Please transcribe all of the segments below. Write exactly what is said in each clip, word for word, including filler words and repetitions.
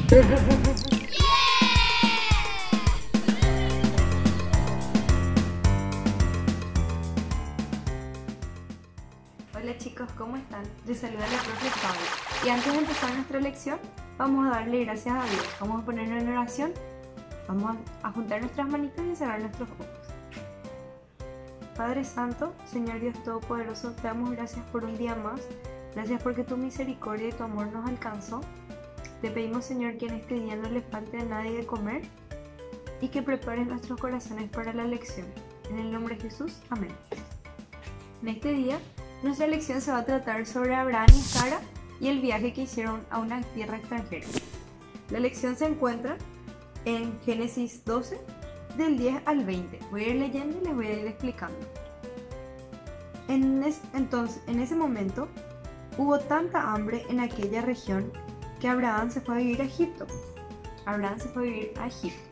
Hola chicos, ¿cómo están? Les saluda la profe Paula. Y antes de empezar nuestra lección, vamos a darle gracias a Dios. Vamos a ponernos en oración, vamos a juntar nuestras manitas y cerrar nuestros ojos. Padre Santo, Señor Dios Todopoderoso, te damos gracias por un día más. Gracias porque tu misericordia y tu amor nos alcanzó. Te pedimos, Señor, que en este día no le falte a nadie de comer y que prepares nuestros corazones para la lección. En el nombre de Jesús, amén. En este día, nuestra lección se va a tratar sobre Abraham y Sara y el viaje que hicieron a una tierra extranjera. La lección se encuentra en Génesis doce, del diez al veinte. Voy a ir leyendo y les voy a ir explicando. En, es, entonces, en ese momento, hubo tanta hambre en aquella región que Abraham se fue a vivir a Egipto. Abraham se fue a vivir a Egipto.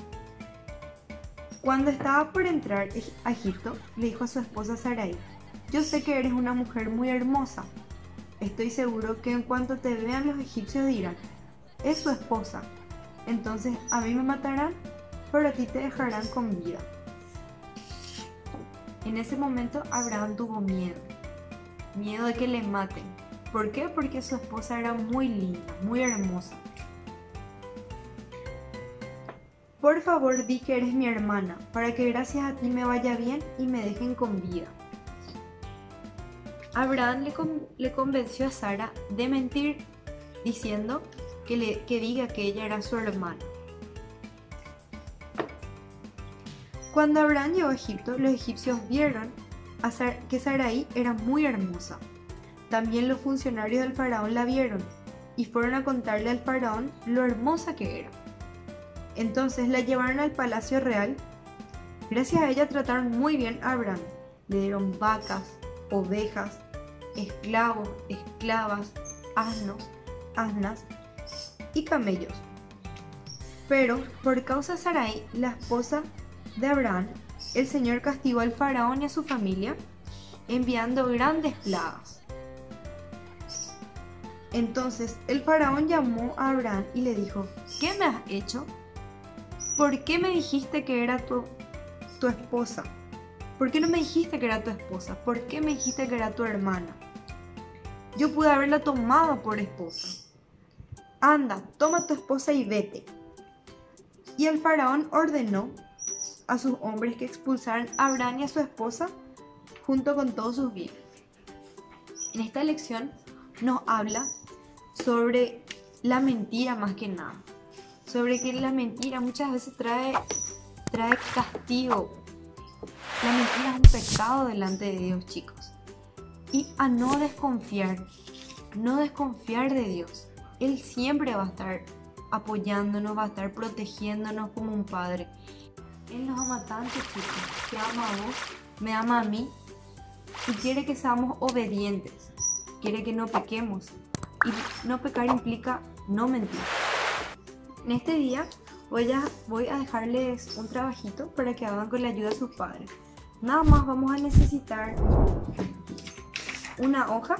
Cuando estaba por entrar a Egipto, le dijo a su esposa Sarai: yo sé que eres una mujer muy hermosa. Estoy seguro que en cuanto te vean los egipcios dirán: es su esposa. Entonces a mí me matarán, pero a ti te dejarán con vida. En ese momento Abraham tuvo miedo. Miedo de que le maten. ¿Por qué? Porque su esposa era muy linda, muy hermosa. Por favor, di que eres mi hermana, para que gracias a ti me vaya bien y me dejen con vida. Abraham le, con, le convenció a Sara de mentir, diciendo que, le, que diga que ella era su hermana. Cuando Abraham llegó a Egipto, los egipcios vieron a Sar, que Sarai era muy hermosa. También los funcionarios del faraón la vieron y fueron a contarle al faraón lo hermosa que era. Entonces la llevaron al palacio real. Gracias a ella trataron muy bien a Abraham. Le dieron vacas, ovejas, esclavos, esclavas, asnos, asnas y camellos. Pero por causa de Sarai, la esposa de Abraham, el Señor castigó al faraón y a su familia, enviando grandes plagas. Entonces el faraón llamó a Abraham y le dijo: ¿qué me has hecho? ¿Por qué me dijiste que era tu, tu esposa? ¿Por qué no me dijiste que era tu esposa? ¿Por qué me dijiste que era tu hermana? Yo pude haberla tomado por esposa. Anda, toma tu esposa y vete. Y el faraón ordenó a sus hombres que expulsaran a Abraham y a su esposa junto con todos sus bienes. En esta lección nos habla sobre la mentira más que nada. Sobre que la mentira muchas veces trae, trae castigo. La mentira es un pecado delante de Dios, chicos. Y a no desconfiar, no desconfiar de Dios. Él siempre va a estar apoyándonos, va a estar protegiéndonos como un padre. Él nos ama tanto, chicos, que ama a vos, me ama a mí y quiere que seamos obedientes. Quiere que no pequemos. Y no pecar implica no mentir. En este día voy a, voy a dejarles un trabajito para que hagan con la ayuda de sus padres. Nada más vamos a necesitar una hoja,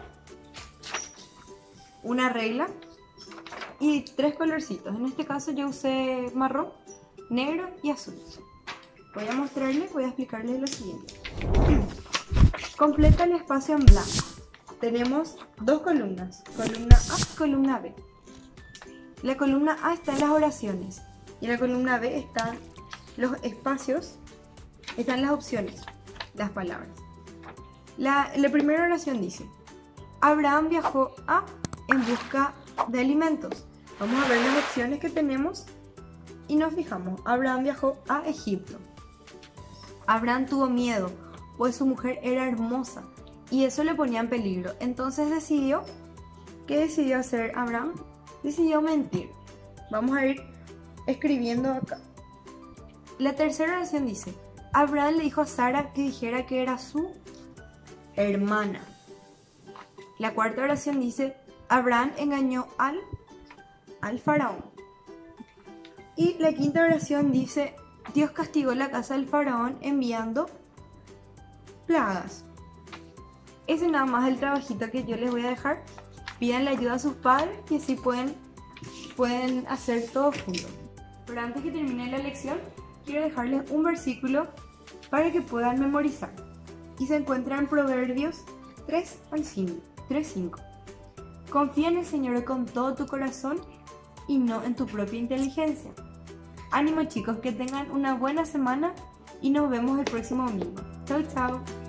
una regla y tres colorcitos. En este caso yo usé marrón, negro y azul. Voy a mostrarles, voy a explicarles lo siguiente. Completa el espacio en blanco. Tenemos dos columnas, columna A y columna B. La columna A está en las oraciones y en la columna B están los espacios, están las opciones, las palabras. La, la primera oración dice: Abraham viajó a en busca de alimentos. Vamos a ver las opciones que tenemos y nos fijamos. Abraham viajó a Egipto. Abraham tuvo miedo, pues su mujer era hermosa y eso le ponía en peligro. Entonces decidió, ¿qué decidió hacer Abraham? Decidió mentir. Vamos a ir escribiendo acá. La tercera oración dice: Abraham le dijo a Sara que dijera que era su hermana. La cuarta oración dice: Abraham engañó al, al faraón. Y la quinta oración dice: Dios castigó la casa del faraón enviando plagas. Ese es nada más el trabajito que yo les voy a dejar. Pidan la ayuda a sus padres y así pueden pueden hacer todos juntos. Pero antes que termine la lección, quiero dejarles un versículo para que puedan memorizar. Y se encuentra en Proverbios tres al cinco. Confía en el Señor con todo tu corazón y no en tu propia inteligencia. Ánimo chicos, que tengan una buena semana y nos vemos el próximo domingo. Chau chau.